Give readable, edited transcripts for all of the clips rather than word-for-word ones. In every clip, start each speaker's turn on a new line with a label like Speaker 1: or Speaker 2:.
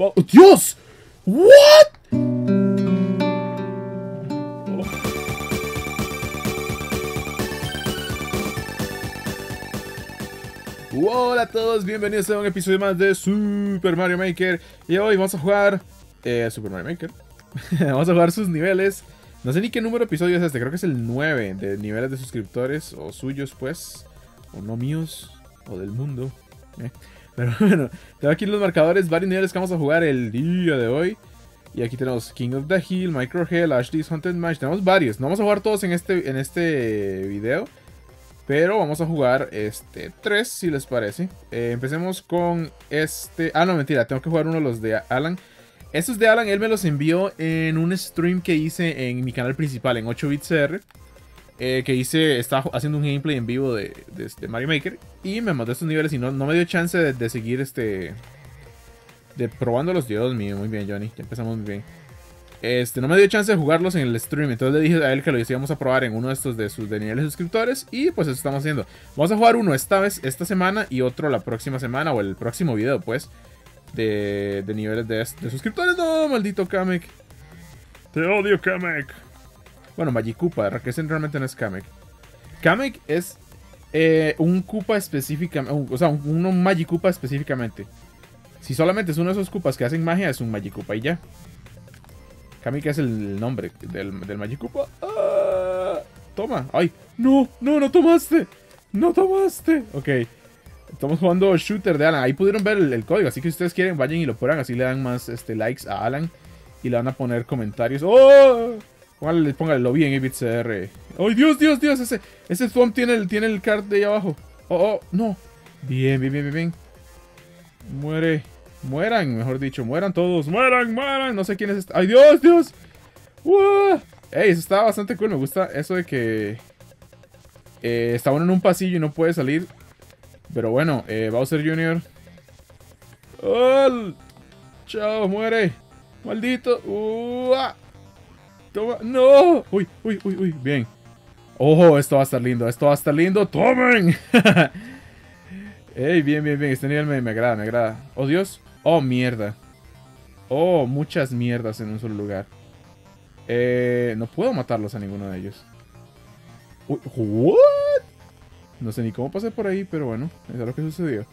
Speaker 1: ¡Oh, Dios! ¿What? Hola a todos, bienvenidos a un episodio más de Super Mario Maker. Y hoy vamos a jugar Super Mario Maker. Vamos a jugar sus niveles. No sé ni qué número de episodio es este, creo que es el 9 de niveles de suscriptores. O suyos pues, o no míos, o del mundo. Pero bueno, tengo aquí los marcadores, varios niveles que vamos a jugar el día de hoy. Y aquí tenemos King of the Hill, Micro Hell, Ashley's Haunted Mansion. Tenemos varios, no vamos a jugar todos en este video, pero vamos a jugar 3 si les parece. Empecemos con este. Ah, no, mentira, tengo que jugar uno de los de Alan. Estos de Alan, él me los envió en un stream que hice en mi canal principal, en 8BitCR. Estaba haciendo un gameplay en vivo de Mario Maker. Y me mandó estos niveles y no me dio chance de seguir de probándolos. Dios mío, muy bien, Johnny, ya empezamos muy bien. No me dio chance de jugarlos en el stream. Entonces le dije a él que lo íbamos a probar en uno de estos de niveles de suscriptores. Y pues eso estamos haciendo. Vamos a jugar uno esta semana y otro la próxima semana. O el próximo video pues. De niveles de suscriptores. No, maldito Kamek. Te odio, Kamek. Bueno, Magikoopa, que realmente no es Kamek. Kamek es un Koopa específicamente. O sea, un Magikoopa específicamente. Si solamente es uno de esos Koopas que hacen magia, es un Magikoopa y ya. Kamek es el nombre del Magikoopa. ¡Ah! Toma. ¡Ay! ¡No! ¡No! ¡No tomaste! ¡No tomaste! Ok. Estamos jugando Shooter de Alan. Ahí pudieron ver el código. Así que si ustedes quieren, vayan y lo prueban. Así le dan más likes a Alan. Y le van a poner comentarios. ¡Oh! Póngale lo bien, BitCR. ¡Ay, Dios, Dios, Dios! Ese Thumb tiene el card de ahí abajo. ¡Oh, oh! ¡No! Bien, bien, bien, bien, bien. Muere. Mueran, mejor dicho. Mueran todos. ¡Mueran, mueran! No sé quién es este. ¡Ay, Dios, Dios! ¡Wow! ¡Ey! Eso está bastante cool. Me gusta eso de que está uno en un pasillo y no puede salir. Pero bueno, Bowser Jr. ¡Oh! ¡Chao! ¡Muere! ¡Maldito! ¡Toma! ¡No! ¡Uy, uy, uy, uy! Bien. ¡Oh! Esto va a estar lindo. Esto va a estar lindo. ¡Tomen! ¡Ey! Bien, bien, bien. Este nivel me agrada, me agrada. ¡Oh, Dios! ¡Oh, mierda! ¡Oh! Muchas mierdas en un solo lugar. No puedo matarlos a ninguno de ellos. Uy, ¿what? No sé ni cómo pasé por ahí, pero bueno, eso es lo que sucedió.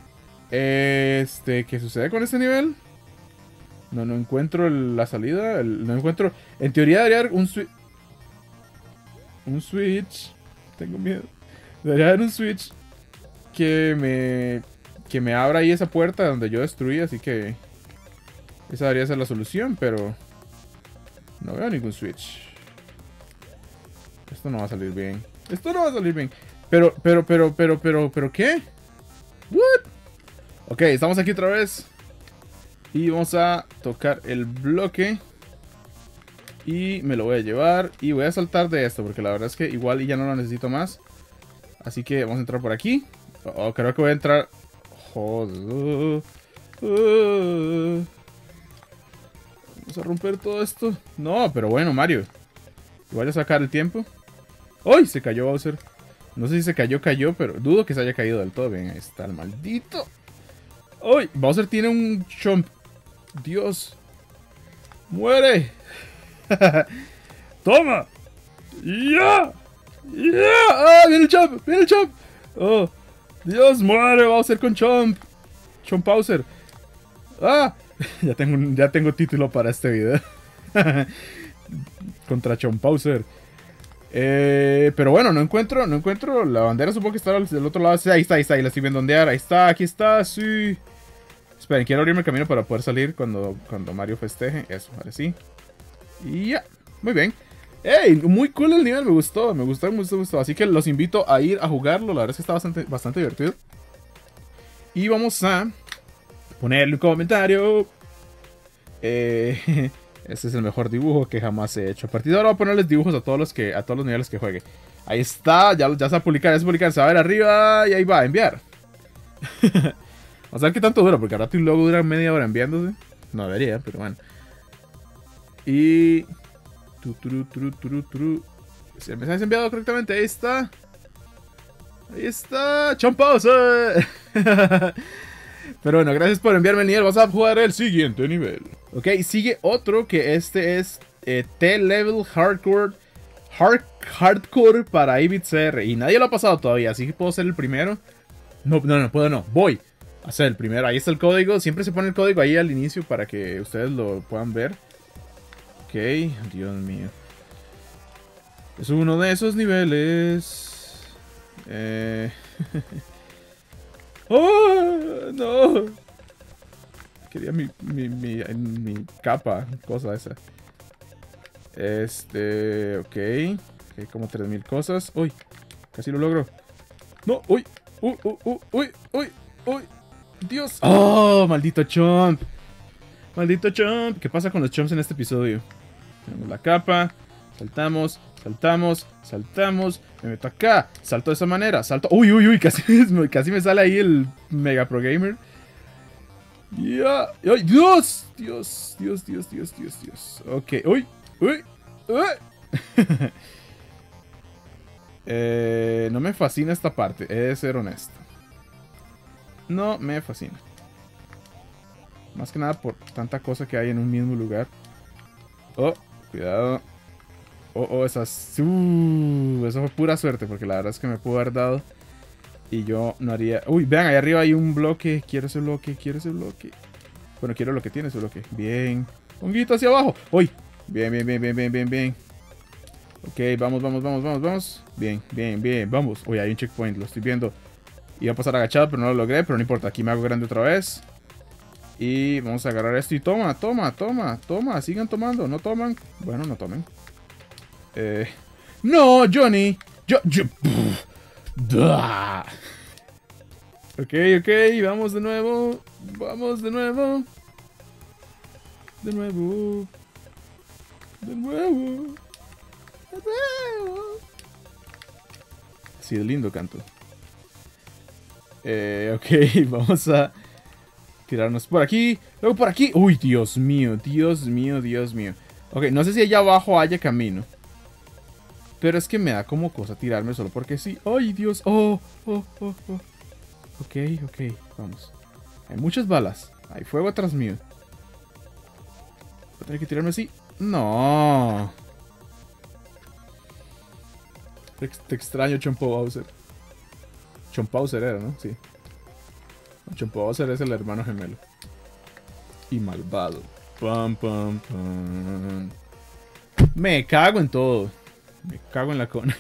Speaker 1: ¿Qué sucede con este nivel? No encuentro la salida. No encuentro. En teoría debería haber un switch. Un switch. Tengo miedo. Debería haber un switch que me abra ahí esa puerta donde yo destruí. Así que esa debería ser la solución, pero no veo ningún switch. Esto no va a salir bien. Esto no va a salir bien. Pero, ¿qué? What? Ok, estamos aquí otra vez. Y vamos a tocar el bloque. Y me lo voy a llevar. Y voy a saltar de esto, porque la verdad es que igual ya no lo necesito más. Así que vamos a entrar por aquí. Oh, creo que voy a entrar. Joder. Vamos a romper todo esto. No, pero bueno, Mario. Voy a sacar el tiempo. ¡Ay! Se cayó Bowser. No sé si se cayó, pero dudo que se haya caído del todo. Bien, ahí está el maldito. ¡Ay! Bowser tiene un chomp. Dios. ¡Muere! ¡Toma! ¡Ya! ¡Ya! ¡Ah! ¡Viene el chomp! ¡Viene el chomp! ¡Oh! ¡Dios! ¡Muere Bowser con chomp! ¡Chomp Bowser! ¡Ah! Ya tengo título para este video. Contra Chomp Bowser. Pero bueno, no encuentro la bandera. Supongo que está del otro lado. Sí, ahí está, la estoy viendo ondear. Ahí está, aquí está, sí. Esperen, quiero abrirme el camino para poder salir cuando Mario festeje. Eso, ahora sí. Y ya, muy bien. ¡Ey! Muy cool el nivel, me gustó. Así que los invito a ir a jugarlo. La verdad es que está bastante divertido. Y vamos a ponerle un comentario. Este es el mejor dibujo que jamás he hecho. A partir de ahora voy a ponerles dibujos a todos los niveles que juegue. Ahí está, ya se va a publicar, se va a ver arriba y ahí va, a enviar. Vamos a ver qué tanto dura, porque al rato y luego dura media hora enviándose. No debería, pero bueno. Y... ¿Se me ha enviado correctamente? Ahí está. Ahí está. ¡Chomp Bowser! Pero bueno, gracias por enviarme el nivel. Vamos a jugar el siguiente nivel. Ok, sigue otro que este es T-Level Hardcore para 8-bit-CR. Y nadie lo ha pasado todavía, así que puedo ser el primero. No puedo no. Voy a ser el primero. Ahí está el código. Siempre se pone el código ahí al inicio para que ustedes lo puedan ver. Ok, Dios mío. Es uno de esos niveles. ¡Oh! ¡No! Quería mi capa, cosa esa. Ok. Hay como 3000 cosas. ¡Uy! Casi lo logro. ¡No! ¡Uy! ¡Uy! ¡Dios! ¡Oh! ¡Maldito chomp! ¡Maldito chomp! ¿Qué pasa con los chomps en este episodio? Tenemos la capa. Saltamos. Me meto acá. Salto de esa manera. Salto. ¡Uy! Casi me sale ahí el Mega Pro Gamer. ¡Ya! ¡Ay, Dios! Dios. Ok. ¡Uy! No me fascina esta parte. He de ser honesto. No me fascina. Más que nada por tanta cosa que hay en un mismo lugar. Oh, cuidado. Eso fue pura suerte, porque la verdad es que me pudo haber dado. Y yo no haría... Uy, vean, ahí arriba hay un bloque. Quiero ese bloque. Bueno, quiero lo que tiene ese bloque. Bien. Honguito hacia abajo. Uy. Bien. Ok, vamos. Bien. Vamos. Uy, hay un checkpoint, lo estoy viendo. Iba a pasar agachado, pero no lo logré. Pero no importa, aquí me hago grande otra vez. Y vamos a agarrar esto y toma. Sigan tomando, ¿no toman? Bueno, no tomen. No, Johnny. Ok, vamos de nuevo. Así de lindo canto. Ok, vamos a tirarnos por aquí. Luego por aquí. Uy, Dios mío. Ok, no sé si allá abajo haya camino. Pero es que me da como cosa tirarme solo porque sí. ¡Ay, Dios! Ok, vamos. Hay muchas balas. Hay fuego atrás mío. ¿Voy a tener que tirarme así? ¡No! Te extraño, Chompo Bowser. Chompo Bowser era, ¿no? Sí. Chompo Bowser es el hermano gemelo. Y malvado. Pam. Me cago en todo. Me cago en la cona.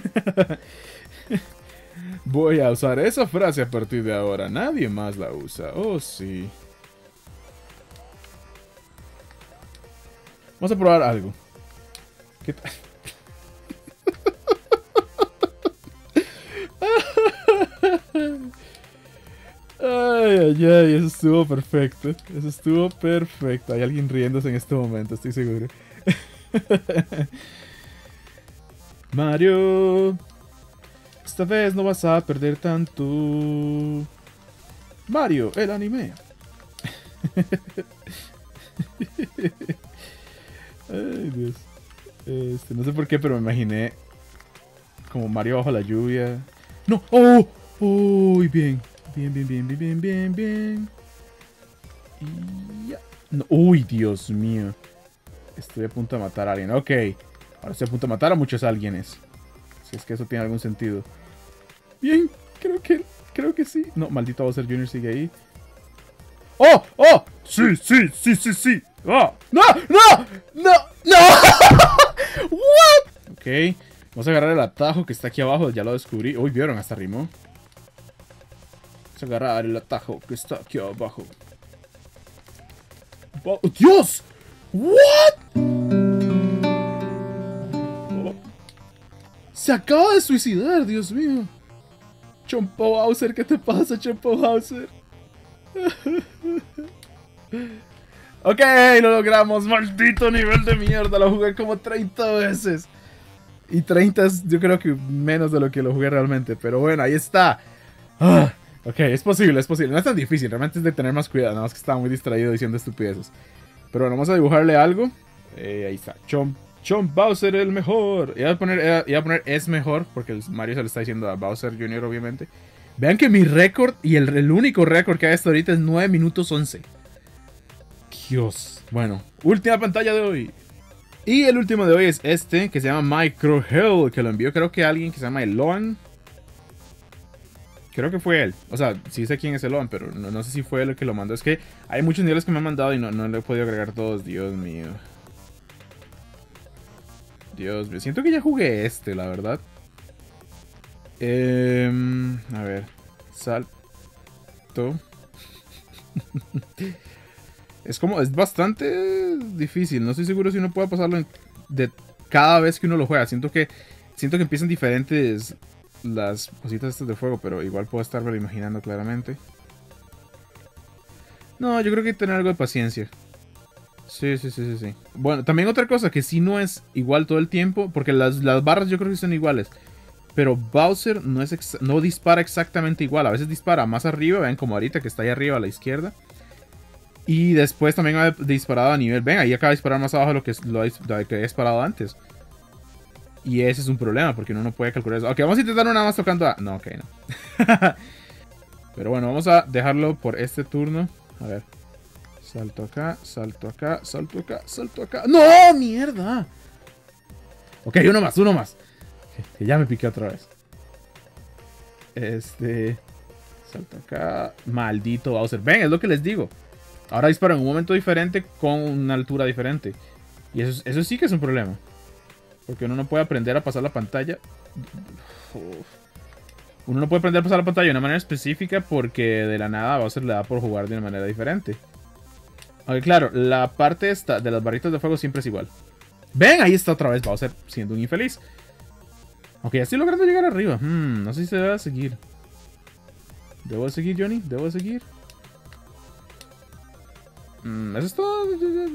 Speaker 1: Voy a usar esa frase a partir de ahora. Nadie más la usa. Oh, sí. Vamos a probar algo. ¿Qué tal? Ay, eso estuvo perfecto. Hay alguien riéndose en este momento, estoy seguro. Mario, esta vez no vas a perder tanto. Mario, el anime. Ay, Dios. No sé por qué, pero me imaginé como Mario bajo la lluvia. ¡No! ¡Oh! ¡Uy! Bien. Y ya. No. ¡Uy, Dios mío! Estoy a punto de matar a alguien. Ok. Ahora estoy a punto de matar a muchos alguienes. Si es que eso tiene algún sentido. Bien. Creo que sí. No, maldito Bowser Jr. sigue ahí. ¡Oh! ¡Sí! ¡Oh! ¡No! ¿What? Ok. Vamos a agarrar el atajo que está aquí abajo. Ya lo descubrí. Uy, vieron, hasta rimó. Vamos a agarrar el atajo que está aquí abajo. ¡Oh, Dios! ¿What? Oh. Se acaba de suicidar, Dios mío. Chompo Bowser, ¿qué te pasa, Chompo Bowser? Ok, lo logramos. Maldito nivel de mierda. Lo jugué como 30 veces. Y 30 es, yo creo que menos de lo que lo jugué realmente. Pero bueno, ahí está. Ok, es posible. No es tan difícil. Realmente es de tener más cuidado. Nada más que estaba muy distraído diciendo estupideces. Pero bueno, vamos a dibujarle algo. Ahí está. Chomp Bowser el mejor. Iba a poner es mejor. Porque el Mario se lo está diciendo a Bowser Jr. obviamente. Vean que mi récord y el único récord que hay hasta ahorita es 9 minutos 11. Dios. Bueno, última pantalla de hoy. Y el último de hoy es este, que se llama Micro Hell, que lo envió creo que alguien que se llama Eloan. Creo que fue él. O sea, sí sé quién es Eloan, pero no sé si fue él el que lo mandó. Es que hay muchos niveles que me han mandado y no le he podido agregar todos. Dios mío. Dios mío. Siento que ya jugué este, la verdad. A ver. Salto. Es bastante difícil. No estoy seguro si uno puede pasarlo de cada vez que uno lo juega. Siento que empiezan diferentes las cositas estas de fuego, pero igual puedo estarlo imaginando claramente. No, yo creo que hay que tener algo de paciencia. Sí. Bueno, también otra cosa que sí no es igual todo el tiempo, porque las barras yo creo que son iguales. Pero Bowser no dispara exactamente igual. A veces dispara más arriba, ven como ahorita que está ahí arriba a la izquierda. Y después también ha disparado a nivel. Ven, ahí acaba de disparar más abajo de lo que he disparado antes. Y ese es un problema, porque uno no puede calcular eso. Ok, vamos a intentar nada más tocando a... No, ok, no. Pero bueno, vamos a dejarlo por este turno. A ver. Salto acá, salto acá, salto acá, salto acá. ¡No! ¡Mierda! Ok, uno más. Que ya me piqué otra vez. Salto acá. Maldito Bowser. Ven, es lo que les digo. Ahora disparo en un momento diferente con una altura diferente. Y eso sí que es un problema. Porque uno no puede aprender a pasar la pantalla. Uno no puede aprender a pasar la pantalla de una manera específica porque de la nada Bowser le da por jugar de una manera diferente. Aunque claro, la parte esta de las barritas de fuego siempre es igual. Ven, ahí está otra vez Bowser siendo un infeliz. Ok, ya estoy logrando llegar arriba. No sé si se debe seguir. ¿Debo seguir, Johnny? ¿Debo seguir? Eso es todo.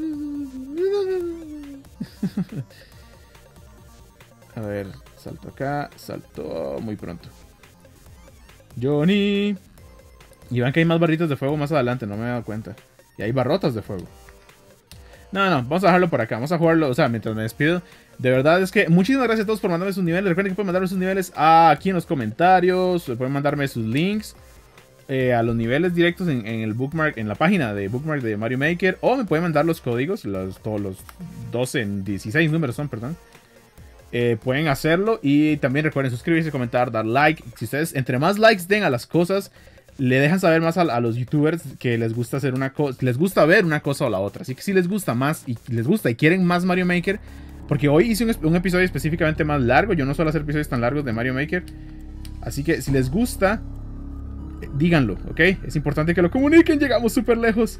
Speaker 1: A ver, salto acá, salto muy pronto. Johnny. Y vean que hay más barritas de fuego más adelante, no me he dado cuenta. Y hay barrotas de fuego. No, vamos a dejarlo por acá, vamos a jugarlo, o sea, mientras me despido. De verdad es que muchísimas gracias a todos por mandarme sus niveles. Recuerden que pueden mandarme sus niveles aquí en los comentarios. Pueden mandarme sus links a los niveles directos en el bookmark, en la página de bookmark de Mario Maker. O me pueden mandar los códigos, todos los 12, 16 números son, perdón. Pueden hacerlo y también recuerden suscribirse, comentar, dar like. Si ustedes, entre más likes den a las cosas, le dejan saber más a los youtubers que les gusta hacer una cosa, les gusta ver una cosa o la otra. Así que si les gusta más y les gusta y quieren más Mario Maker, porque hoy hice un episodio específicamente más largo. Yo no suelo hacer episodios tan largos de Mario Maker. Así que si les gusta, díganlo, ¿ok? Es importante que lo comuniquen. Llegamos súper lejos.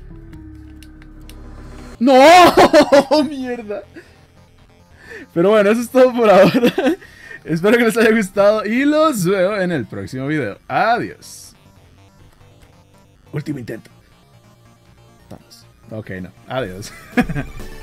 Speaker 1: ¡No! ¡Mierda! Pero bueno, eso es todo por ahora. Espero que les haya gustado y los veo en el próximo video. Adiós. Último intento. Vamos. Ok, no. Adiós.